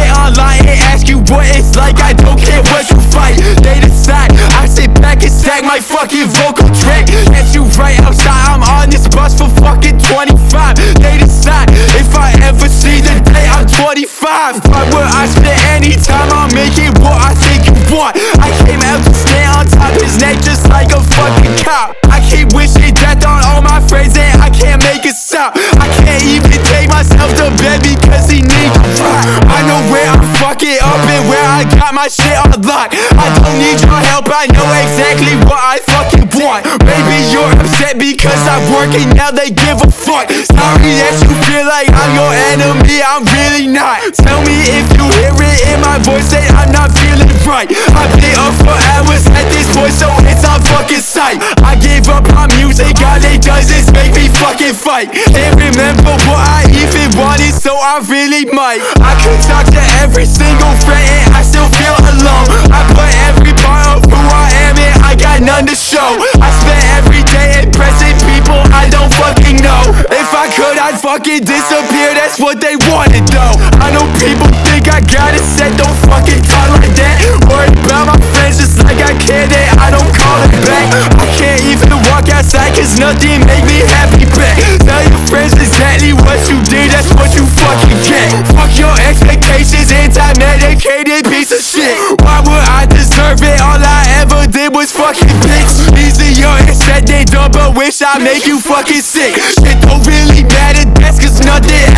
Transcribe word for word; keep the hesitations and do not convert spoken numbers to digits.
get online and ask you what it's like. I don't care what you fight, they decide. I sit back and stack my fucking vocal track. Get you right outside, I'm on this bus for fucking twenty-five. They decide if I ever see the day I'm twenty-five. Why would I spend any time on making what I think you want? I came out to stand on top of his neck just like a fucking cop. I keep wishing death on all my friends and I can't make it stop. I can't even take myself to bed because he needs to rock. I know where I'm fucking up and where I got my shit on lock. I don't need your help, I know exactly what I fucking want. Maybe you're upset because I'm working, now they give a fuck. Sorry that you feel like I'm your enemy, I'm really not. Tell me if you hear it in my voice that I'm not feeling right. I've been up for hours at this point, so it's on fucking sight. I gave up on music, all it does is make me fucking fight. Can't remember what I even wanted, so I really might. I could talk to every single friend and I still feel alone. I put every part of who I am and I got none to show. I spend every day impressing people I don't fucking know. If I could, I'd fucking disappear, that's what they wanted though. I know people think I got it set, don't fucking talk like that. Worried about my friends just like I care that I don't call it back. I can't even walk outside cause nothing make me happy back. Tell your friends exactly what you did, that's what you fucking get. Fuck your expectations, anti-medicated piece of shit. Why would I deserve it? All I ever did was fucking bitch. Easier said than done, but wish I make you fucking sick. Shit don't really matter, that's cause nothing